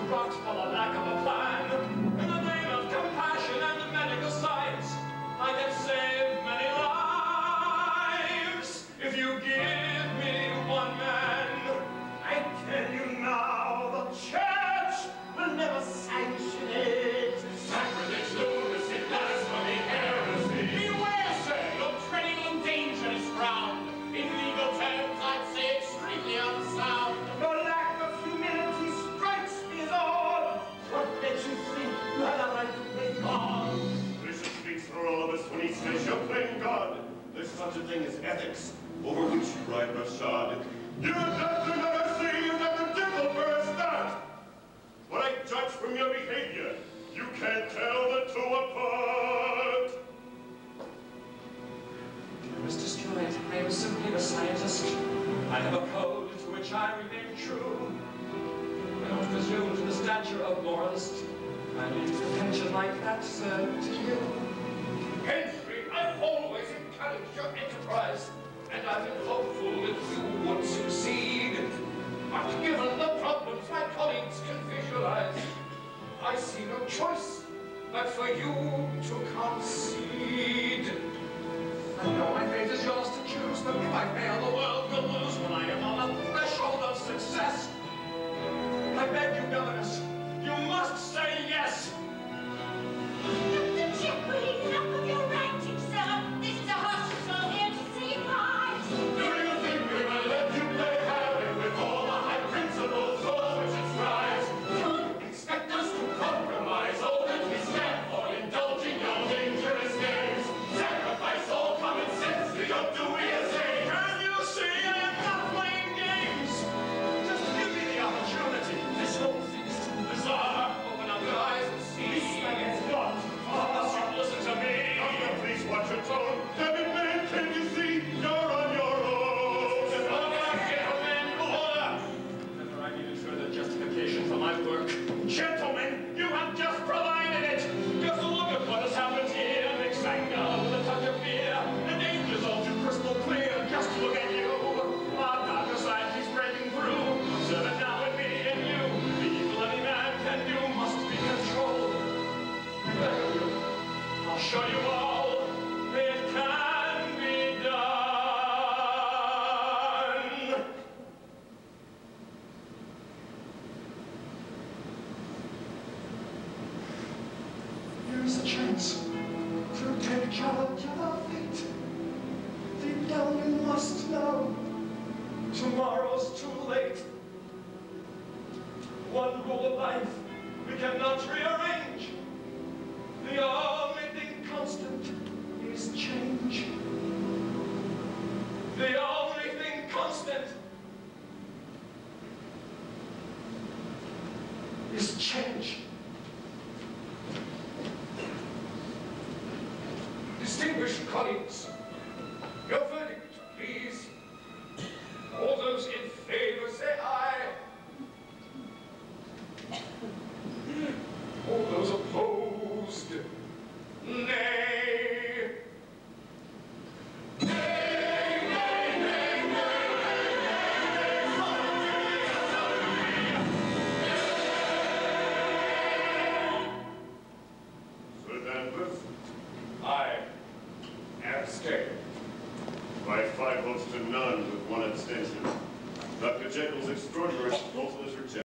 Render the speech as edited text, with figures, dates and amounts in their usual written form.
rot for the lack of a plan. In the name of compassion and medical science, I can save many lives if you give me one man. I tell you now, the church will never sanction it. Sacrilege, lunacy, blasphemy, heresy. Beware, sir, you're treading on dangerous ground. In legal terms, I'd say extremely unsound. Your lack of humility strikes me as odd. What makes you think you have the right to play God? Bishop speaks for all of us when he says you're playing God. There's such a thing as ethics, over which you ride roughshod. You'd have to never see, you'd have to dimple for a start. What I judge from your behavior, you can't tell the two apart. Dear Mr. Stride, I am simply a scientist. I have a code to which I remain true. I don't presume to the stature of moralist. I leave a pension like that, sir, to you. Henry, I've always encouraged your enterprise, and I've been hopeful that you would succeed. But given the problems my colleagues can visualize, I see no choice but for you to concede. I know my fate is yours to choose, but if I fail, the world will lose when I am on the threshold of success. I beg you, governess, you must say yes. Dr. Jekyll, enough of your ranting, sir. This is a hospital here to save lives. Do you think we will let you play havoc with all the high principles for which it strives? Don't expect us to compromise all that we stand for, indulging your dangerous games. Sacrifice all common sense to your duty as age. Can you see I am not playing games? Just give me the opportunity. This whole thing is too bizarre. Open up your eyes and see. It's not. Unless you listen to me. Now, please watch your tone. Devin man, can you see? You're on your own. Order, gentlemen, order! Never I needed further justification for my work. Gentlemen, you have just provided it! Just look at what has happened here. Mixed anger with a touch of fear. The danger's all too crystal clear. Just look at you. Our darker side keeps breaking through. Observe it now in me and you. The evil any man can do must be controlled. I beg of you, I'll show you all. It can be done. There is a chance to take charge of our fate. Deep down you must know, tomorrow's too late. One rule of life we cannot rearrange. The only thing constant is change. The only thing constant is change. Distinguished colleagues, your verdict, please. All those in favor say aye. All those opposed, nay. Sir Danvers, I abstain. by 5 votes to none with 1 abstention. Dr. Jekyll's extraordinary proposal is rejected.